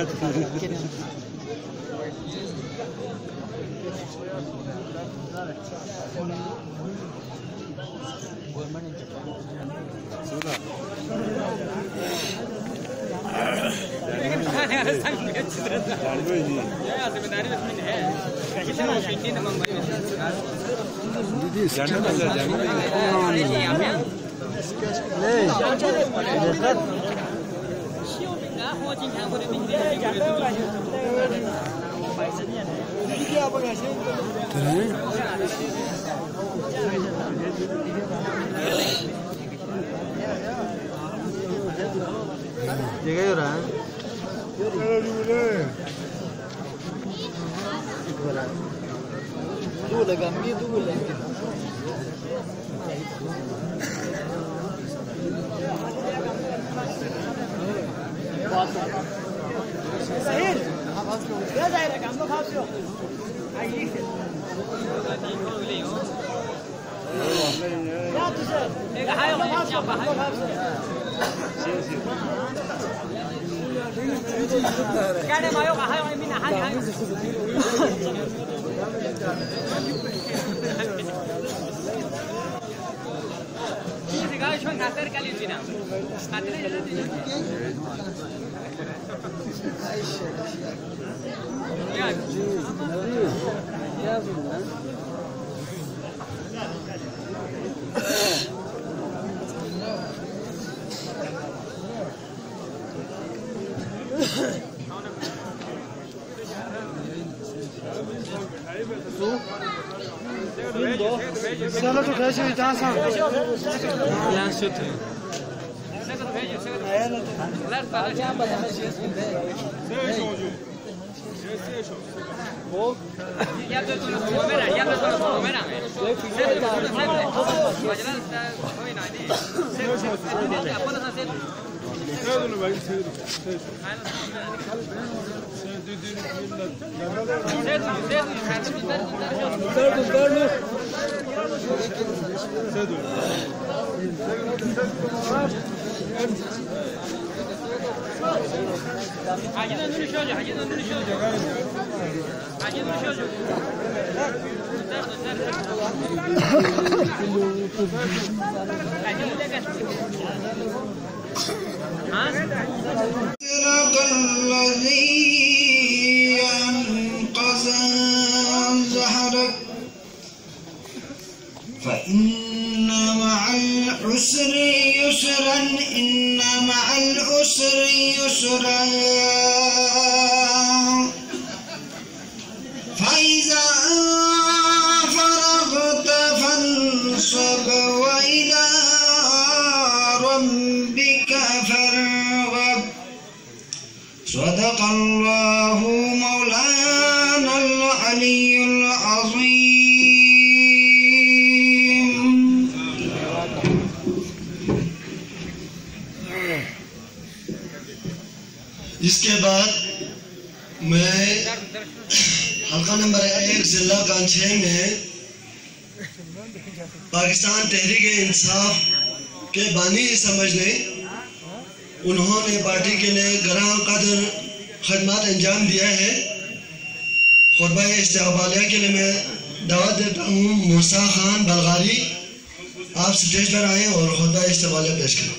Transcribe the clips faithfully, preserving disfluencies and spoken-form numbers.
Llega a llorar. Tú le cambié, tú le cambié. Sahil, ya जाएगा काम तो खाओ क्यों? आइए। या तुझे एक हाय खाओ क्या बाहर खाओ से? क्या ने मायो हाय वाली मिना हाय हाय. ini kau cuma ngater kali itu nak, ngater aja tu. Ya, ya benar. चलो तो कैसे इतना सा यहाँ से थे वो या तो तुम मेरा या तो तुम मेरा Jalal está hoy no hay apa nak saya saya dulu bagi saya dulu Acidan dönüş olacak, acidan dönüş olacak. Acidan dönüş olacak. فإن مع العسر يسرا إن مع العسر يسرا فإذا فرغت فانصب وإلى ربك فارغب صدق الله مولانا العلي العظيم. اس کے بعد میں حلقہ نمبر ایک ضلع کانچھے میں پاکستان تحریک انصاف کے بانی سمجھنے انہوں نے پارٹی کے لیے گراں قدر خدمات انجام دیا ہے. خطبہ استقبالیہ کے لیے میں دعوت دیتا ہوں موسیٰ خان بلغاری، آپ سٹیج پر آئیں اور خطبہ استقبالیہ پیش کریں.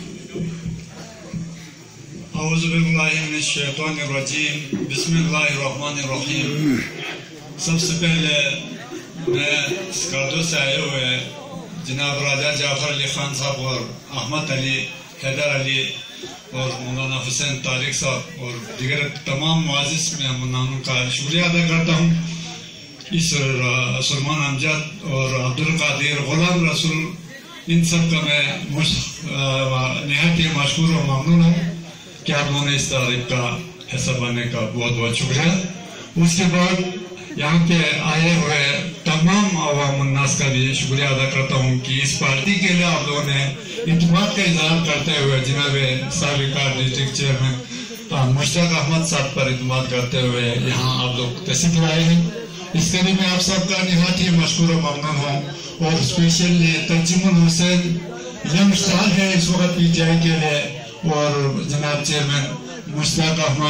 اعوذ باللہ من الشیطان الرجیم بسم اللہ الرحمن الرحیم. سب سے پہلے میں اسکاردو سے آئے ہوئے جناب راجہ جعفر علی خان صاحب اور احمد علی، حیدر علی اور مولانا حسین طارق صاحب اور دیگر تمام معزز مہمانوں کا شکریہ ادا کرتا ہوں. اس سلمان امجد اور عبدالقادر غلام رسول ان سب کا میں نہایت ہی مشکور و ممنون ہوں کہ آپ لوگوں نے اس تقریب کا حصہ بننے کا بہت بہت شکریہ. اس کے بعد یہاں پہ آئے ہوئے تمام عوام الناس کا بھی شکریہ ادا کرتا ہوں کہ اس پارٹی کے لیے آپ لوگوں نے اعتماد کا اظہار کرتے ہوئے جناب سابق ڈسٹرکٹ چیئرمین مشتق احمد صاحب پر اعتماد کرتے ہوئے یہاں آپ لوگ تشریف لائے ہیں. اس کے لیے میں آپ سب کا نہایت ہی مشکور و ممنون ہوں. اور اسپیشلی تنظیم الحسین ینگ اسٹار ہے اس وقت پی ٹی آئی کے لیے، اور جناب چیئرمین مشتق احمد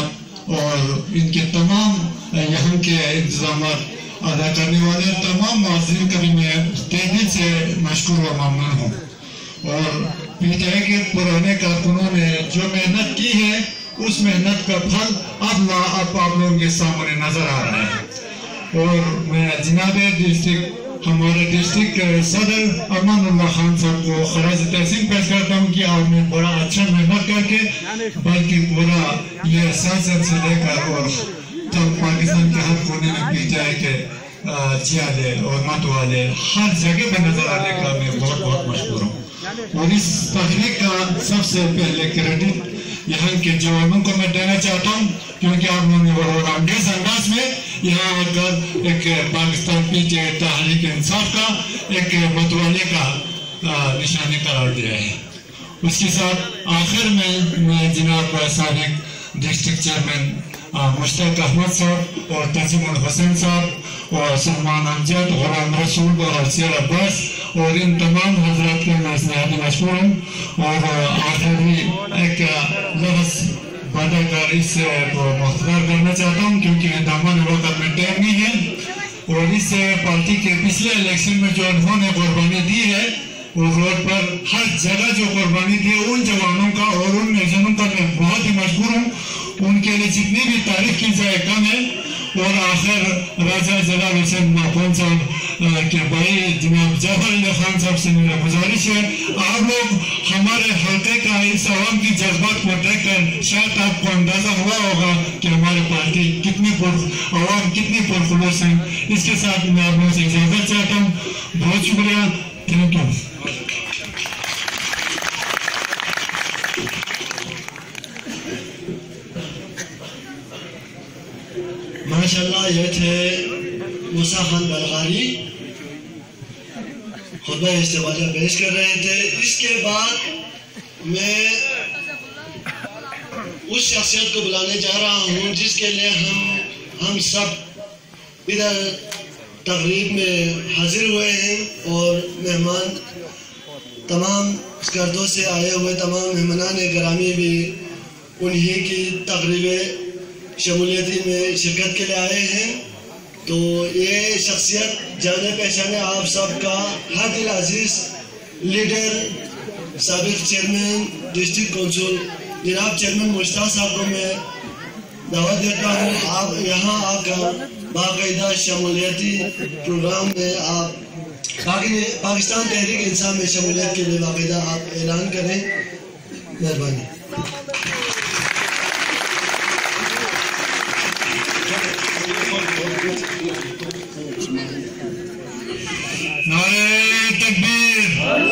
اور ان کے تمام یہاں کے انتظامات ادا کرنے والے تمام معززین کا بھی میں تہ دل سے مشکور و ممنون ہوں۔ اور پی ٹی آئی کے پرانے کارکنوں نے جو محنت کی ہے اس محنت کا پھل اب اب آپ لوگوں کے سامنے نظر آ رہا ہے۔ اور میں جناب ڈسٹرکٹ ہمارے ڈسٹرکٹ صدر امان اللہ خان صاحب کو خراج تحسین پیش کرتا ہوں کہ آپ نے بڑا اچھا محنت کر کے بلکہ پورا یہ سیاست سے لے کر اور پاکستان کے ہر کونے میں پی ٹی آئی کے جیالے اور مت والے ہر جگہ پہ نظر آنے کا میں بہت بہت مشکور ہوں۔ اور اس تحریک کا سب سے پہلے کریڈٹ یہاں کے جوانوں کو میں دینا چاہتا ہوں، کیونکہ آپ لوگوں نے بڑا انگیز انداز میں یہاں آ کر ایک Pakistan P T I Tehreek Insaf کا ایک متوالے کا نشانی قرار دیا ہے۔ اس کے ساتھ آخر میں میں جناب سابق ڈسٹرکٹ چیئرمین mushtaq احمد صاحب اور تنظیم الحسین صاحب اور سلمان امجد، غلام رسول اور سیر عباس اور ان تمام حضرات کے میں نہایت مشکور ہوں۔ اور آخری ایک لفظ بتا کر اس کو مختصر کرنا چاہتا ہوں کیونکہ دامن وقت میں ٹائم نہیں ہے۔ اور اس پارٹی کے پچھلے الیکشن میں جو انہوں نے قربانی دی ہے اس روڈ پر ہر جگہ جو قربانی دی ہے ان جوانوں کا اور ان نوجوانوں کا میں بہت ہی مشکور ہوں۔ ان کے لیے جتنی بھی تعریف کی جائے کم ہے۔ اور آخر راجہ جلال حسین محفوظ صاحب کے بھائی جناب جعفر خان صاحب سے میرا گزارش ہے آپ لوگ ہمارے حلقے کا اس عوام کی جذبات کو دیکھ کر شاید آپ کو اندازہ ہوا ہوگا کہ ہماری پارٹی کتنی پر عوام کتنی پرخلوص ہیں۔ اس کے ساتھ میں آپ لوگوں سے اجازت چاہتا ہوں، بہت شکریہ، تھینک یو۔ ماشاءاللہ یہ تھے موسیٰ خان بلغاری خطبہ استقبالیہ پیش کر رہے تھے۔ اس کے بعد میں اس شخصیت کو بلانے جا رہا ہوں جس کے لیے ہم ہم سب ادھر تقریب میں حاضر ہوئے ہیں اور مہمان تمام اسکردوں سے آئے ہوئے تمام مہمانان گرامی بھی انہی کی تقریب شمولیتی میں شرکت کے لیے آئے ہیں۔ تو یہ شخصیت جانے پہچانے آپ سب کا حد العزیز لیڈر سابق چیئرمین ڈسٹرکٹ کونسل جناب چیئرمین مشتاق صاحب کو میں دعوت دیتا ہوں آپ یہاں آ کر باقاعدہ شمولیتی پروگرام میں آپ پاکستان تحریک انصاف میں شمولیت کے لیے باقاعدہ آپ اعلان کریں، مہربانی۔ نعرہ تکبیر،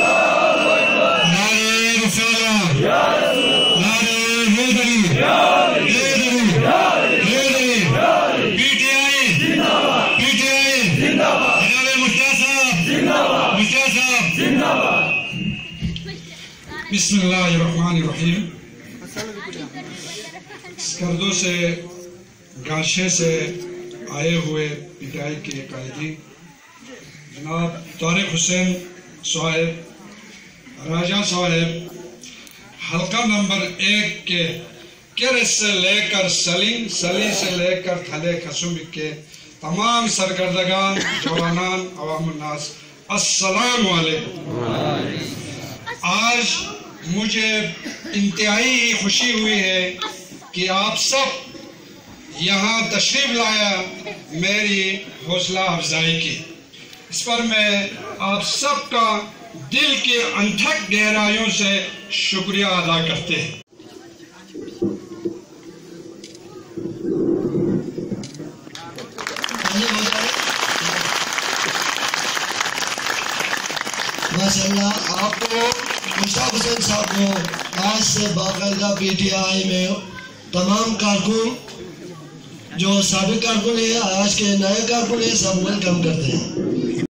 نعرہ رسالہ، نعرہ حیدری، حیدری، حیدری، P T I, P T I, جناب مشتاق صاحب، مشتاق صاحب۔ بسم اللہ الرحمن الرحیم۔ اسکردوں سے گارشے سے آئے ہوئے پی ٹی آئی کے قائدین جناب طارق حسین صاحب، راجہ صاحب، حلقہ نمبر ایک کے کرس سے لے کر سلیم، سلی سے لے کر تھلے خسم کے تمام سرکردگان، جوانان، عوام الناس، السلام علیکم۔ آج مجھے انتہائی خوشی ہوئی ہے کہ آپ سب یہاں تشریف لایا میری حوصلہ افزائی کی۔ اس پر میں آپ سب کا دل کے انتھک گہرائیوں سے شکریہ ادا کرتے ہیں۔ ماشاءاللہ آپ کو مشتاق حسین صاحب کو آج سے باقاعدہ پی ٹی آئی میں تمام کارکن جو سابق کارکن ہیں آج کے نئے کارکن ہیں سب ویلکم کرتے ہیں۔